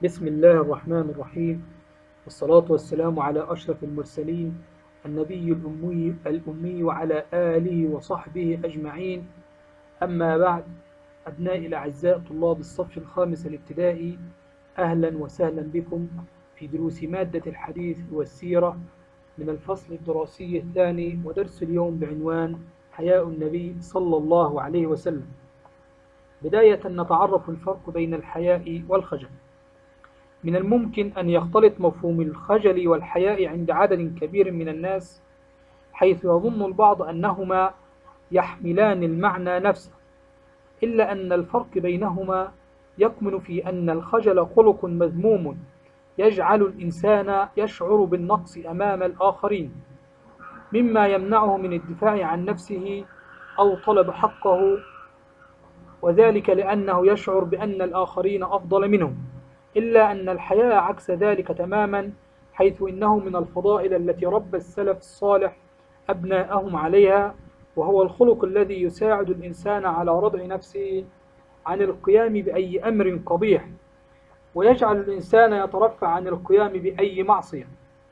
بسم الله الرحمن الرحيم، والصلاة والسلام على أشرف المرسلين النبي الأمي وعلى آله وصحبه أجمعين. أما بعد، أبنائي الأعزاء طلاب الصف الخامس الابتدائي، أهلا وسهلا بكم في دروس مادة الحديث والسيرة من الفصل الدراسي الثاني، ودرس اليوم بعنوان حياء النبي صلى الله عليه وسلم. بداية نتعرف الفرق بين الحياء والخجل. من الممكن أن يختلط مفهوم الخجل والحياء عند عدد كبير من الناس، حيث يظن البعض أنهما يحملان المعنى نفسه، إلا أن الفرق بينهما يكمن في أن الخجل خلق مذموم يجعل الإنسان يشعر بالنقص أمام الآخرين، مما يمنعه من الدفاع عن نفسه أو طلب حقه، وذلك لأنه يشعر بأن الآخرين أفضل منه. إلا أن الحياء عكس ذلك تماما، حيث إنه من الفضائل التي ربى السلف الصالح أبناءهم عليها، وهو الخلق الذي يساعد الإنسان على ردع نفسه عن القيام بأي أمر قبيح، ويجعل الإنسان يترفع عن القيام بأي معصية.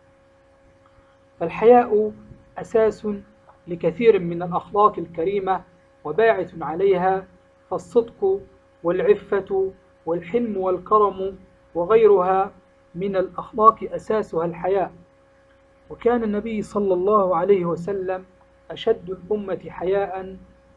فالحياء أساس لكثير من الأخلاق الكريمة وباعث عليها، فالصدق والعفة والحلم والكرم وغيرها من الأخلاق أساسها الحياء. وكان النبي صلى الله عليه وسلم أشد الأمة حياء.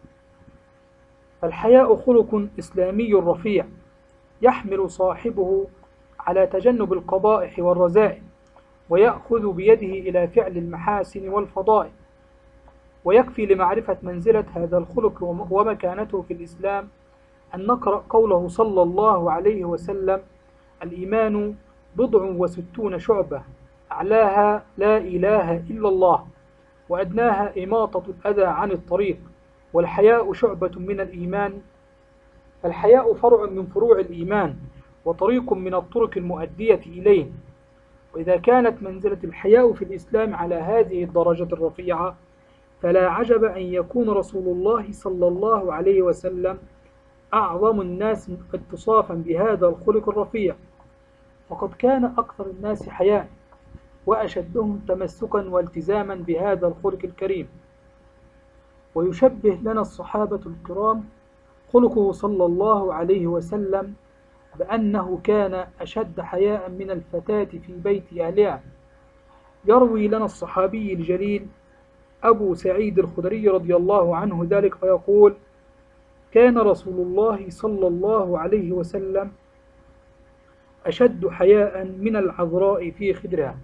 فالحياء خلق إسلامي رفيع يحمل صاحبه على تجنب القبائح والرذائل، ويأخذ بيده إلى فعل المحاسن والفضائل. ويكفي لمعرفة منزلة هذا الخلق ومكانته في الإسلام أن نقرأ قوله صلى الله عليه وسلم: الإيمان 60 شعبة، أعلاها لا إله إلا الله، وأدناها إماطة الأذى عن الطريق، والحياء شعبة من الإيمان. فالحياء فرع من فروع الإيمان، وطريق من الطرق المؤدية إليه. وإذا كانت منزلة الحياء في الإسلام على هذه الدرجة الرفيعة، فلا عجب أن يكون رسول الله صلى الله عليه وسلم أعظم الناس اتصافا بهذا الخلق الرفيع، فقد كان أكثر الناس حياء وأشدهم تمسكا والتزاما بهذا الخلق الكريم. ويشبه لنا الصحابة الكرام خلقه صلى الله عليه وسلم بأنه كان أشد حياء من الفتاة في بيت أهلها. يروي لنا الصحابي الجليل أبو سعيد الخدري رضي الله عنه ذلك فيقول: كان رسول الله صلى الله عليه وسلم أشد حياء من العذراء في خدرها.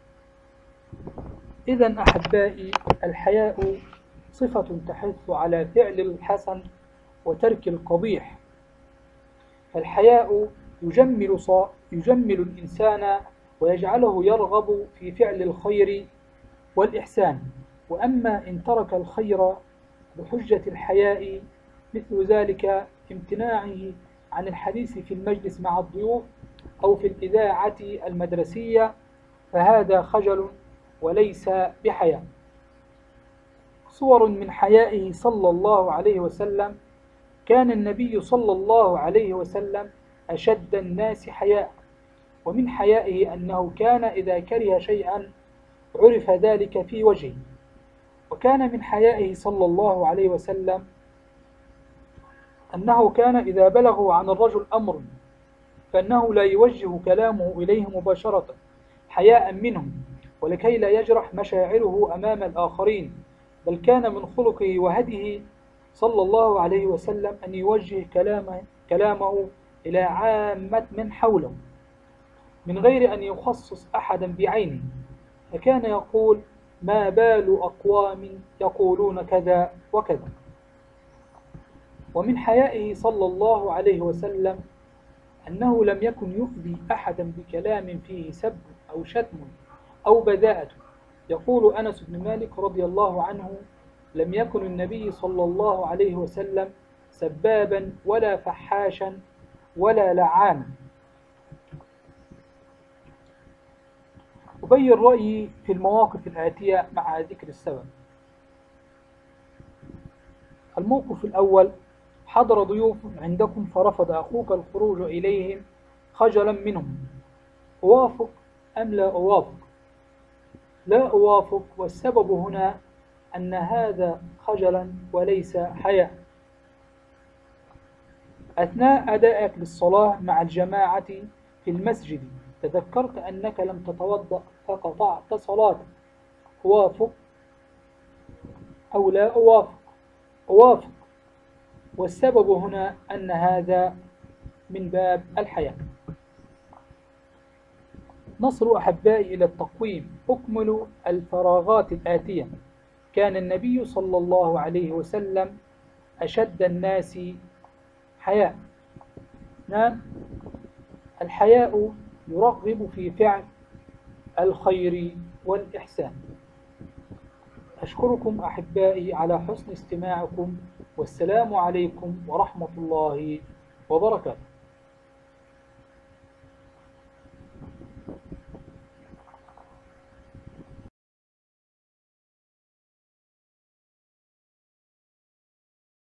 إذن أحبائي، الحياء صفة تحث على فعل الحسن وترك القبيح. فالحياء يجمل الإنسان ويجعله يرغب في فعل الخير والإحسان. وأما إن ترك الخير بحجة الحياء، مثل ذلك امتناعه عن الحديث في المجلس مع الضيوف أو في الإذاعة المدرسية، فهذا خجل وليس بحياء. صور من حيائه صلى الله عليه وسلم: كان النبي صلى الله عليه وسلم أشد الناس حياء. ومن حيائه أنه كان إذا كره شيئا عرف ذلك في وجهه. وكان من حيائه صلى الله عليه وسلم أنه كان إذا بلغه عن الرجل أمر فإنه لا يوجه كلامه إليه مباشرة حياء منهم، ولكي لا يجرح مشاعره أمام الآخرين، بل كان من خلقه وهديه صلى الله عليه وسلم أن يوجه كلامه إلى عامة من حوله من غير أن يخصص أحدا بعينه. فكان يقول: ما بال أقوام يقولون كذا وكذا. ومن حيائه صلى الله عليه وسلم أنه لم يكن يؤذي أحدا بكلام فيه سب أو شتم أو بذاءة. يقول أنس بن مالك رضي الله عنه: لم يكن النبي صلى الله عليه وسلم سبابا ولا فحاشا ولا لعانا. أبين رأيي في المواقف الآتية مع ذكر السبب. الموقف الأول: حضر ضيوف عندكم فرفض أخوك الخروج إليهم خجلا منهم. أوافق أم لا أوافق؟ لا أوافق، والسبب هنا أن هذا خجلا وليس حياء. أثناء أدائك للصلاة مع الجماعة في المسجد تذكرت أنك لم تتوضأ فقطعت صلاتك، أوافق أو لا أوافق؟ أوافق، والسبب هنا أن هذا من باب الحياء. نصل أحبائي إلى التقويم. أكمل الفراغات الآتية. كان النبي صلى الله عليه وسلم أشد الناس حياء. نعم، الحياء يرغب في فعل الخير والإحسان. أشكركم أحبائي على حسن استماعكم، والسلام عليكم ورحمة الله وبركاته.